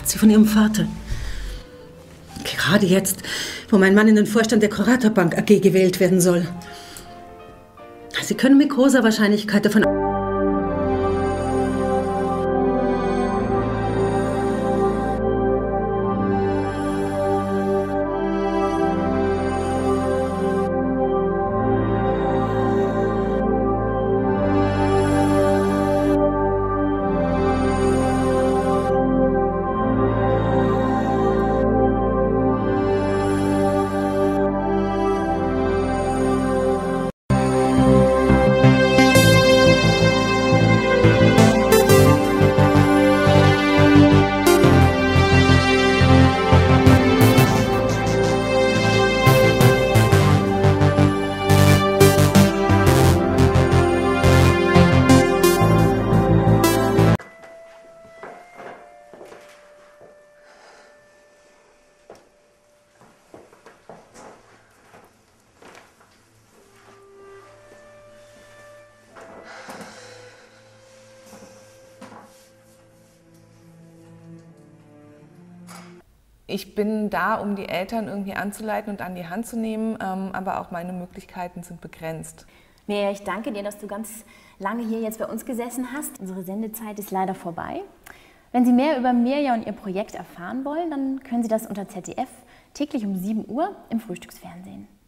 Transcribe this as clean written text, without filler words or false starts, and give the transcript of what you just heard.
hat sie von ihrem Vater. Gerade jetzt, wo mein Mann in den Vorstand der Kurator Bank AG gewählt werden soll. Sie können mit großer Wahrscheinlichkeit davon Ich bin da, um die Eltern irgendwie anzuleiten und an die Hand zu nehmen, aber auch meine Möglichkeiten sind begrenzt. Mirja, ich danke dir, dass du ganz lange hier jetzt bei uns gesessen hast. Unsere Sendezeit ist leider vorbei. Wenn Sie mehr über Mirja und ihr Projekt erfahren wollen, dann können Sie das unter ZDF täglich um 7 Uhr im Frühstücksfernsehen.